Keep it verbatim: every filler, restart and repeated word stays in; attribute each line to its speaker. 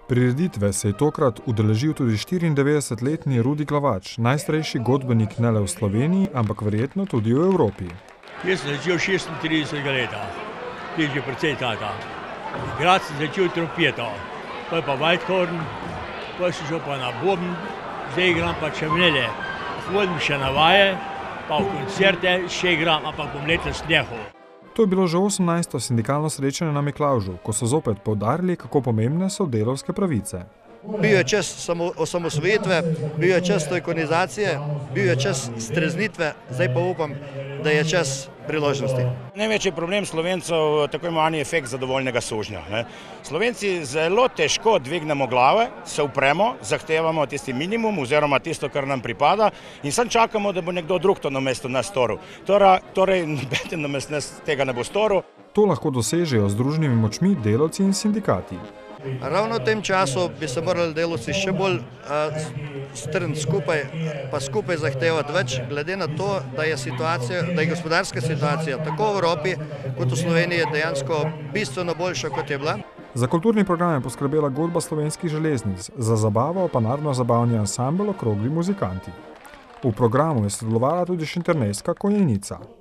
Speaker 1: Prireditve se je tokrat udeležil tudi štiriindevetdesetletni Rudi Glavač, najstarejši godbenik ne le v Sloveniji, ampak verjetno tudi v Evropi.
Speaker 2: Jaz sem začel šestintridesetega leta, ti že precej tata. Igrati sem začel trompeto, pa pa Whitehorn, pa sem šel pa na boben, zdaj igram pa čevnele. Hodim še na vaje, pa v koncerte še igram, ampak bom letos nehal.
Speaker 1: To je bilo že osemnajsto sindikalno srečanje na Miklavžu, ko so zopet poudarili, kako pomembne so delavske pravice.
Speaker 3: Bil je čas osamosvojitve, bil je čas stojkonizacije, bil je čas streznitve, zdaj pa upam, da je čas priložnosti.
Speaker 4: Največji problem Slovencev je tako imenovani efekt zadovoljnega sužnja. Slovenci zelo težko dvignemo glave, se upremo, zahtevamo tisti minimum oziroma tisto, kar nam pripada in samo čakamo, da bo nekdo drug to namesto nas storil. Torej, nobeden namesto nas tega ne bo storil.
Speaker 1: To lahko dosežejo z združenimi močmi delavci in sindikati.
Speaker 3: Ravno v tem času bi se morali delavci še bolj strniti skupaj, pa skupaj zahtevati več, glede na to, da je situacija, da je gospodarska situacija tako v Evropi kot v Sloveniji dejansko bistveno boljša, kot je bila.
Speaker 1: Za kulturni program je poskrbela godba Slovenskih železnic, za zabavo pa narodno-zabavni ansambel Okrogli muzikanti. V programu je sodelovala tudi Šentjernejska konjenica.